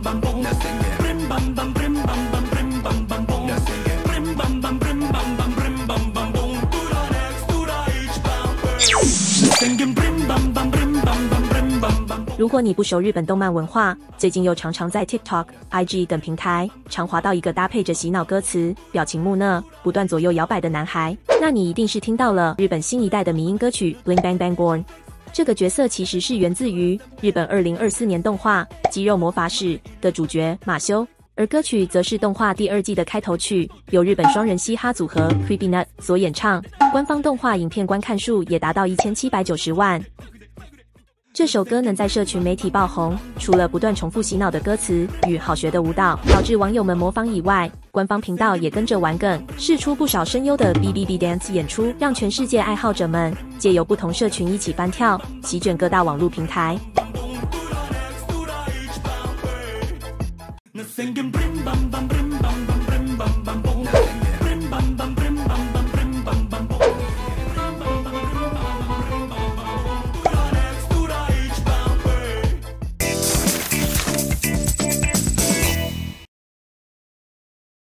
如果你不熟日本动漫文化，最近又常常在 TikTok、IG 等平台常滑到一个搭配着洗脑歌词、表情木讷、不断左右摇摆的男孩，那你一定是听到了日本新一代的迷因歌曲 Bling Bang Bang Born。这个角色其实是源自于日本2024年动画《肌肉魔法使》的主角马修，而歌曲则是动画第2季的开头曲，由日本双人嘻哈组合 CreepyNut 所演唱，官方动画影片观看数也达到1790万。这首歌能在社群媒体爆红，除了不断重复洗脑的歌词与好学的舞蹈导致网友们模仿以外，官方频道也跟着玩梗，释出不少声优的 BBB Dance 演出，让全世界爱好者们借由不同社群一起翻跳，席卷各大网络平台。